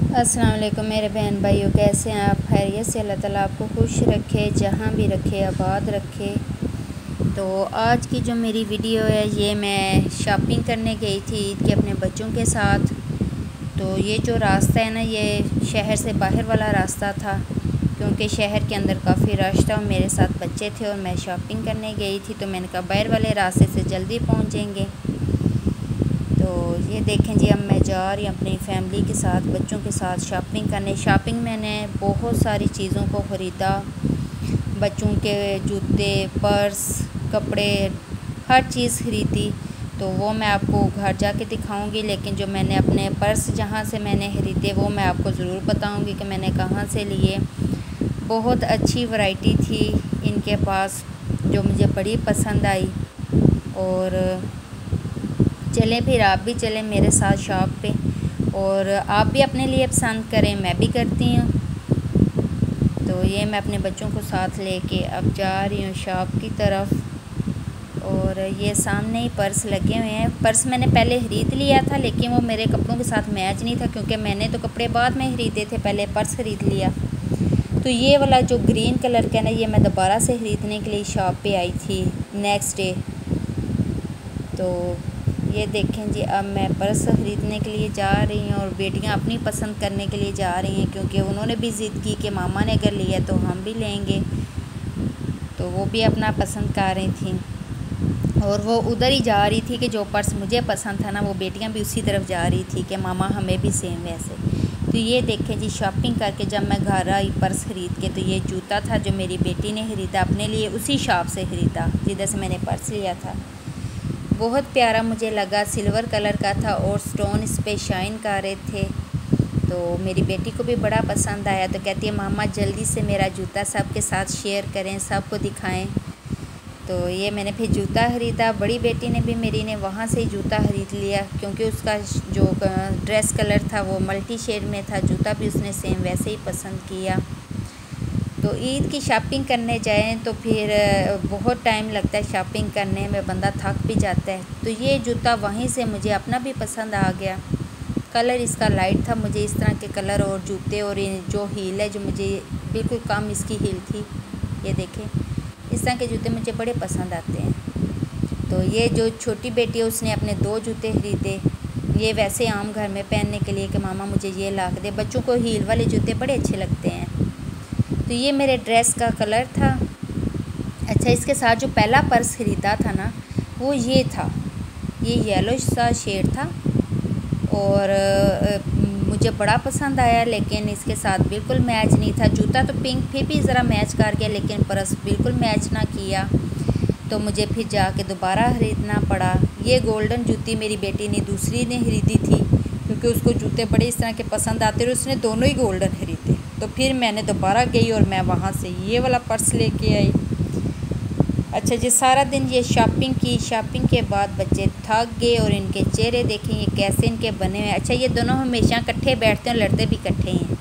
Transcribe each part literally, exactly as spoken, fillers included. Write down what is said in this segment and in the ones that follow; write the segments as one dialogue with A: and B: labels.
A: अस्सलाम वालेकुम मेरे बहन भाइयों, कैसे हैं आप? खैरियत से? अल्लाह ताला आपको खुश रखे, जहाँ भी रखे आबाद रखे। तो आज की जो मेरी वीडियो है ये मैं शॉपिंग करने गई थी ईद के अपने बच्चों के साथ। तो ये जो रास्ता है ना, ये शहर से बाहर वाला रास्ता था क्योंकि शहर के अंदर काफ़ी रश था और मेरे साथ बच्चे थे और मैं शॉपिंग करने गई थी। तो मैंने कहा बाहर वाले रास्ते से जल्दी पहुँचेंगे। तो ये देखें जी, अब मैं जा रही हूँ अपनी फैमिली के साथ बच्चों के साथ शॉपिंग करने। शॉपिंग मैंने बहुत सारी चीज़ों को ख़रीदा, बच्चों के जूते, पर्स, कपड़े, हर चीज़ ख़रीदी। तो वो मैं आपको घर जाके दिखाऊंगी, लेकिन जो मैंने अपने पर्स जहाँ से मैंने ख़रीदे वो मैं आपको ज़रूर बताऊंगी कि मैंने कहाँ से लिए। बहुत अच्छी वैरायटी थी इनके पास जो मुझे बड़ी पसंद आई। और चलें फिर आप भी चलें मेरे साथ शॉप पे और आप भी अपने लिए पसंद करें, मैं भी करती हूँ। तो ये मैं अपने बच्चों को साथ लेके अब जा रही हूँ शॉप की तरफ। और ये सामने ही पर्स लगे हुए हैं। पर्स मैंने पहले ख़रीद लिया था लेकिन वो मेरे कपड़ों के साथ मैच नहीं था क्योंकि मैंने तो कपड़े बाद में ख़रीदे थे, पहले पर्स ख़रीद लिया। तो ये वाला जो ग्रीन कलर का ना, ये मैं दोबारा से ख़रीदने के लिए शॉप पे आई थी नेक्स्ट डे। तो ये देखें जी, अब मैं पर्स ख़रीदने के लिए जा रही हूँ और बेटियाँ अपनी पसंद करने के लिए जा रही हैं क्योंकि उन्होंने भी ज़िद की कि मामा ने अगर लिया तो हम भी लेंगे। तो वो भी अपना पसंद कर रही थी और वो उधर ही जा रही थी कि जो पर्स मुझे पसंद था ना, वो बेटियाँ भी उसी तरफ जा रही थी कि मामा हमें भी सेम वैसे। तो ये देखें जी, शॉपिंग करके जब मैं घर आई पर्स ख़रीद के, तो ये जूता था जो मेरी बेटी ने ख़रीदा अपने लिए, उसी शॉप से ख़रीदा जिधर से मैंने पर्स लिया था। बहुत प्यारा मुझे लगा, सिल्वर कलर का था और स्टोन इस पे शाइन कर रहे थे। तो मेरी बेटी को भी बड़ा पसंद आया। तो कहती है मामा जल्दी से मेरा जूता सबके साथ शेयर करें, सबको दिखाएं। तो ये मैंने फिर जूता ख़रीदा। बड़ी बेटी ने भी मेरी ने वहाँ से ही जूता ख़रीद लिया क्योंकि उसका जो ड्रेस कलर था वो मल्टी शेड में था। जूता भी उसने सेम वैसे ही पसंद किया। तो ईद की शॉपिंग करने जाएं तो फिर बहुत टाइम लगता है शॉपिंग करने में, बंदा थक भी जाता है। तो ये जूता वहीं से मुझे अपना भी पसंद आ गया। कलर इसका लाइट था, मुझे इस तरह के कलर और जूते और जो हील है जो मुझे बिल्कुल कम इसकी हील थी। ये देखें, इस तरह के जूते मुझे बड़े पसंद आते हैं। तो ये जो छोटी बेटी है उसने अपने दो जूते ख़रीदे, ये वैसे आम घर में पहनने के लिए कि मामा मुझे ये ला के दे। बच्चों को हील वाले जूते बड़े अच्छे लगते हैं। तो ये मेरे ड्रेस का कलर था। अच्छा, इसके साथ जो पहला पर्स ख़रीदा था ना, वो ये था, ये येलो सा शेड था और मुझे बड़ा पसंद आया, लेकिन इसके साथ बिल्कुल मैच नहीं था। जूता तो पिंक फिर भी ज़रा मैच कर गया, लेकिन पर्स बिल्कुल मैच ना किया। तो मुझे फिर जाके दोबारा ख़रीदना पड़ा। ये गोल्डन जूती मेरी बेटी ने दूसरी ने ख़रीदी थी क्योंकि उसको जूते बड़े इस तरह के पसंद आते और उसने दोनों ही गोल्डन ख़रीदे। तो फिर मैंने दोबारा गई और मैं वहाँ से ये वाला पर्स लेके आई। अच्छा जी, सारा दिन ये शॉपिंग की। शॉपिंग के बाद बच्चे थक गए और इनके चेहरे देखें ये कैसे इनके बने हुए। अच्छा, ये दोनों हमेशा इकट्ठे बैठते हैं और लड़ते भी इकट्ठे हैं।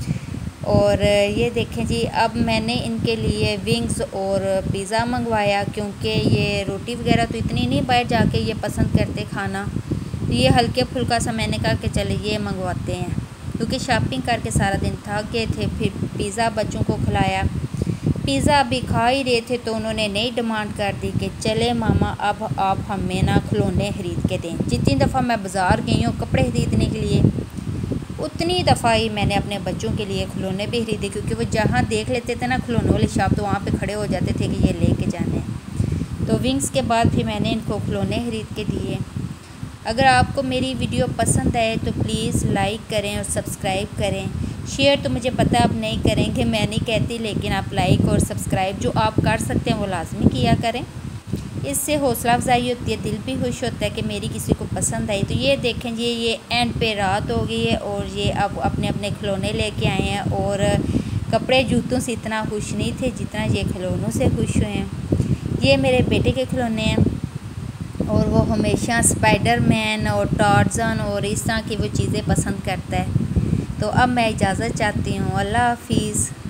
A: और ये देखें जी, अब मैंने इनके लिए विंग्स और पिज़्ज़ा मंगवाया क्योंकि ये रोटी वगैरह तो इतनी नहीं बाहर जाके ये पसंद करते खाना। तो ये हल्के फुल्का सा मैंने कहा कि चले ये मंगवाते हैं क्योंकि शॉपिंग करके सारा दिन थक गए थे। फिर पिज़्ज़ा बच्चों को खिलाया। पिज़्ज़ा अभी खा ही रहे थे तो उन्होंने नई डिमांड कर दी कि चले मामा अब आप हमें ना खिलौने ख़रीद के दें। जितनी दफ़ा मैं बाज़ार गई हूँ कपड़े ख़रीदने के लिए, उतनी दफ़ा ही मैंने अपने बच्चों के लिए खिलौने भी ख़रीदे क्योंकि वो जहाँ देख लेते थे ना खिलौने वाली शॉप, तो वहाँ पे खड़े हो जाते थे कि ये लेके जाने हैं। तो विंग्स के बाद फिर मैंने इनको खिलौने ख़रीद के दिए। अगर आपको मेरी वीडियो पसंद आए तो प्लीज़ लाइक करें और सब्सक्राइब करें। शेयर तो मुझे पता है आप नहीं करेंगे, मैं नहीं कहती, लेकिन आप लाइक और सब्सक्राइब जो आप कर सकते हैं वो लाजमी किया करें। इससे हौसला अफजाई होती है, दिल भी खुश होता है कि मेरी किसी को पसंद आई। तो ये देखें जी, ये एंड पे रात हो गई है और ये अब अपने अपने खिलौने लेके आए हैं और कपड़े जूतों से इतना खुश नहीं थे जितना ये खिलौनों से खुश हुए हैं। ये मेरे बेटे के खिलौने हैं और वो हमेशा स्पाइडरमैन और टार्ज़न और इस तरह की वो चीज़ें पसंद करता है। तो अब मैं इजाज़त चाहती हूँ। अल्लाह हाफिज़।